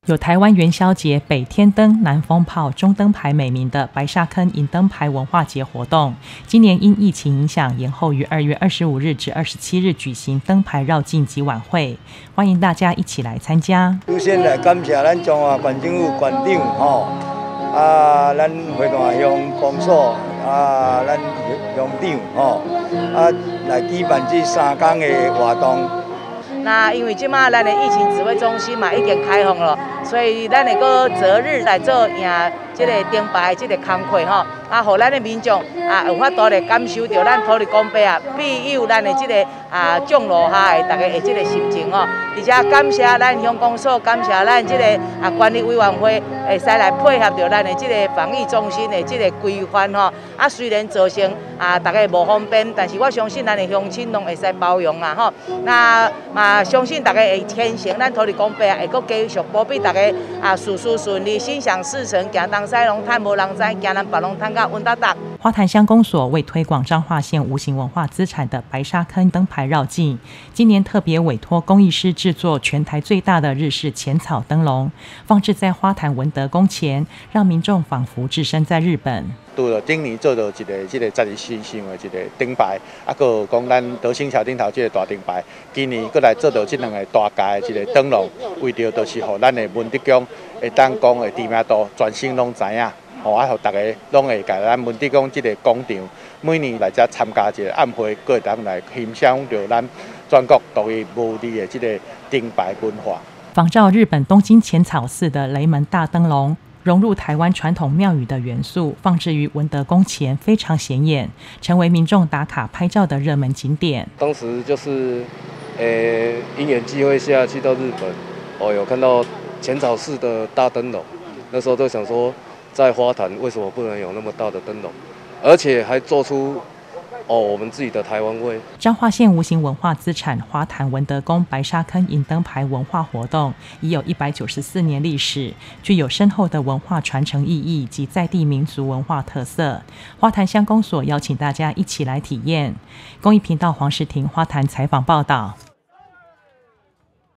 有台湾元宵节、北天灯、南风炮、中灯牌美名的白沙坑银灯牌文化节活动，今年因疫情影响，延后于2月25日至27日举行灯牌绕境及晚会，欢迎大家一起来参加。 首先来感谢咱中华县政府县长咱花坛乡公所咱乡长来举办这3天的活动。 那因为即马咱的疫情指挥中心嘛已经开放了，所以咱会搁择日来做赢这个灯牌这个工课互咱的民众有法度来感受到咱土地公伯庇佑咱的这个降落下的大家的这个心情而且感谢咱乡公所，感谢咱这个管理委员会会使来配合到咱的这个防疫中心的这个规范虽然造成大家无方便，但是我相信咱的乡亲拢会使包容那相信大家会虔诚咱土地公伯会搁继续保庇大家事事顺利，心想事成，行东西拢趁无人知，行南北拢趁甲稳达达。 花坛乡公所为推广彰化县无形文化资产的白沙坑灯牌绕境，今年特别委托工艺师制作全台最大的日式浅草灯笼，放置在花坛文德宫前，让民众仿佛置身在日本。 拄着顶年做到一个12星星的一个灯牌，佮讲咱德兴桥顶头这个大灯牌，今年佮来做到这2个大架的一个灯笼，为着就是互咱的文德宫会当讲的知名度全省拢知影。互大家拢会甲咱文德宫这个广场，每年来遮参加一个暗会，佮会当来欣赏到咱全国独一无二的这个灯牌文化。 仿照日本东京浅草寺的雷门大灯笼，融入台湾传统庙宇的元素，放置于文德宫前，非常显眼，成为民众打卡拍照的热门景点。 当时就是因缘际会下去到日本，有看到浅草寺的大灯笼，那时候都想说，在花坛为什么不能有那么大的灯笼，而且还做出我们自己的台湾味。 彰化县无形文化资产花坛文德宫白沙坑银灯牌文化活动已有194年历史，具有深厚的文化传承意义及在地民俗文化特色。花坛乡公所邀请大家一起来体验。公益频道黄世婷花坛采访报道。